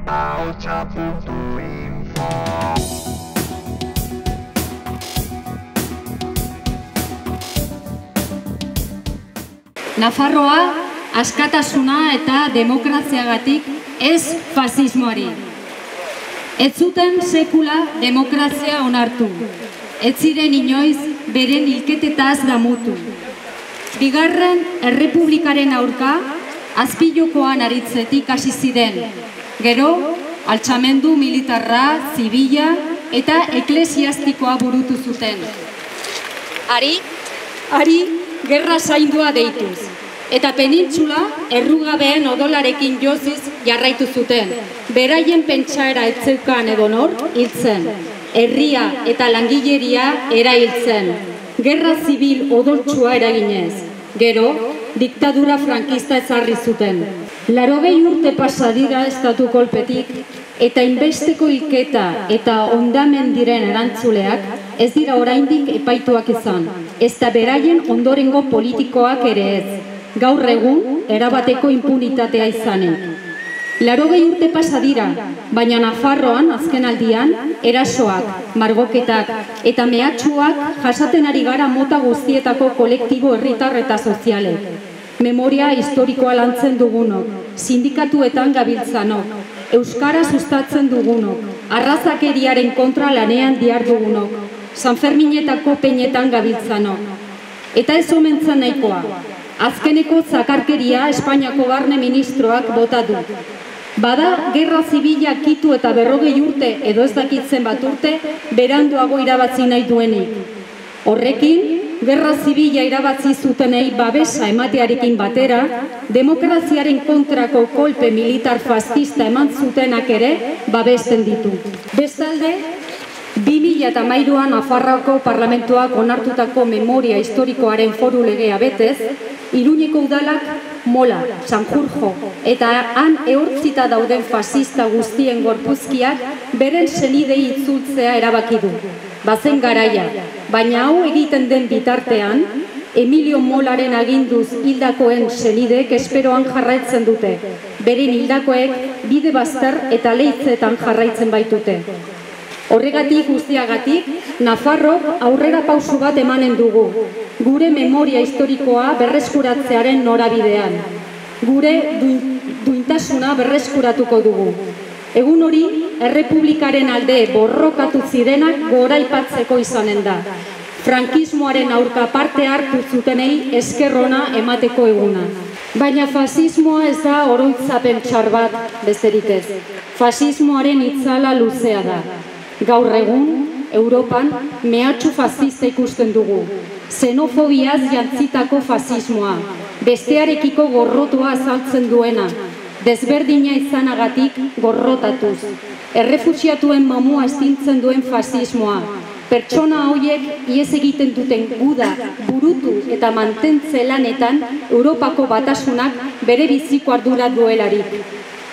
Nafarroa askatasuna eta demokraziagatik, ez fasismoari. Ez zuten sekula demokrazia onartu. Ez ziren inoiz beren hilketetaz damutu. Bigarren errepublikaren aurka azpijokoan aritzetik hasi ziren. Gero, altxamendu militarra, zibila eta eklesiastikoa burutu zuten. Hari, gerra zaindua deituz. Eta penintsula errugabeen odolarekin joziz jarraitu zuten. Beraien pentsaera etzeukan edonor hiltzen. Herria eta langileria erailtzen. Gerra zibil odoltsua eraginez. Gero, diktadura frankista ezarri zuten. 80 urte pasa dira estatu kolpetik, eta inbesteko hilketa eta hondamen diren erantzuleak ez dira oraindik epaituak izan. Ezta beraien ondorengo politikoak ere ez. Gaur egun, erabateko impunitatea izanik. 80 urte pasa dira, baina Nafarroan azken aldian, erasoak, margoketak eta mehatxuak jasaten ari gara mota guztietako kolektibo herritar eta sozialek. Memoria historikoa lantzen dugunok, sindikatuetan gabiltzanok, euskara sustatzen dugunok, arrazakeriaren kontra lanean dihardugunok, Sanferminetako peinetan gabiltzanok. Eta ez omentzen nahikoa. Azkeneko zakarkeria Espainiako barne ministroak bota du. Bada, gerra zibila kitu eta 40 urte edo ez dakitzen bat urte, beranduago irabazi nahi duenik. Horrekin, gerra zibila irabazi zutenei babesa ematearekin batera, demokraziaren kontrako kolpe militar fascista eman zutenak ere babesten ditu. Bestalde, 2013an Nafarroako Parlamentuak onartutako memoria historikoaren foru legea betez, Iruñeko udalak Mola, Sanjurjo eta han ehortzita dauden fascista guztien gorpuzkiak beren senidei itzultzea erabaki du. Bazen garaia, baina hau egiten den bitartean, Emilio Molaren aginduz hildakoen senideek esperoan jarraitzen dute. Beren hildakoek bide bazter eta leitzetan jarraitzen baitute. Horregatik guztiagatik, Nafarrok aurrera pausu bat emanen dugu, gure memoria historikoa berreskuratzearen norabidean. Gure duintasuna berreskuratuko dugu. Egun hori, errepublikaren alde borrokatu zirenak goraipatzeko izanen da. Frankismoaren aurka parte hartu zutenei esker ona emateko eguna. Baina fasismoa ez da oroitzapen txar bat besterik ez. Fasismoaren itzala luzea da. Gaur egun, Europan mehatxu fascista ikusten dugu. Xenofobiaz jantzitako fasismoa, bestearekiko gorrotua azaltzen duena, desberdina izanagatik gorrotatuz. Errefuxiatuen mamua estintzen duen fasismoa, pertsona horiek ihes egiten duten guda, burutu eta mantentze lanetan Europako batasunak bere biziko ardura duelarik.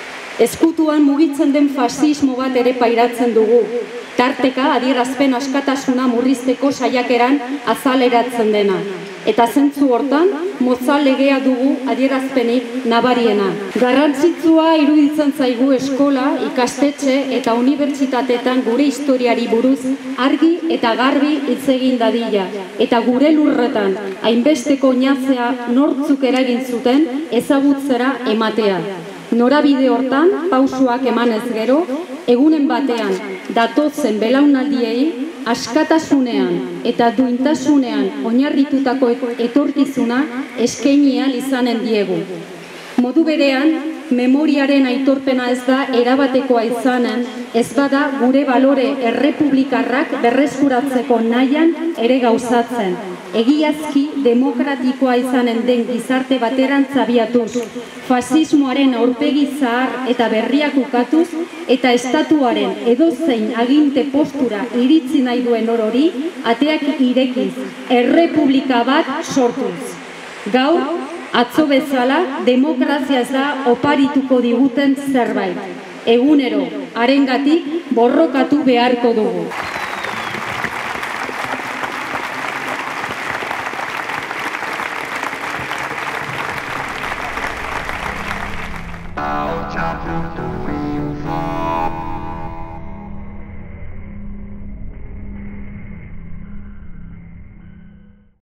Ezkutuan mugitzen den fasismo bat ere pairatzen dugu. Tarteka adierazpen askatasuna murrizteko saiakeran azaleratzen dena. Eta zentzu hortan, mozal legea dugu adierazpenik nabariena. Garrantzitsua iruditzen zaigu eskola, ikastetxe eta unibertsitateetan gure historiari buruz argi eta garbi hitz egin dadila. Eta gure lurretan, hainbesteko oinazea nortzuk eragin zuten ezagutzera ematea. Norabide hortan, pausuak emanez gero, egunen batean datozen belaunaldiei askatasunean eta duintasunean oinarritutako etorkizuna eskaini ahal izanen diegu. Modu berean, memoriaren aitorpena ez da erabatekoa izanen, ez bada gure balore errepublikarrak berreskuratzeko nahian ere gauzatzen. Egiazki demokratikoa izanen den gizarte baterantz abiatuz, fasismoaren aurpegi zahar eta berriak ukatuz, eta estatuaren edozein aginte postura iritzi nahi duen orori, ateak irekiz, errepublika bat sortuz. Gaur, atzo bezala, demokrazia ez da oparituko diguten zerbait. Egunero, harengatik borrokatu beharko dugu. Chao, chao.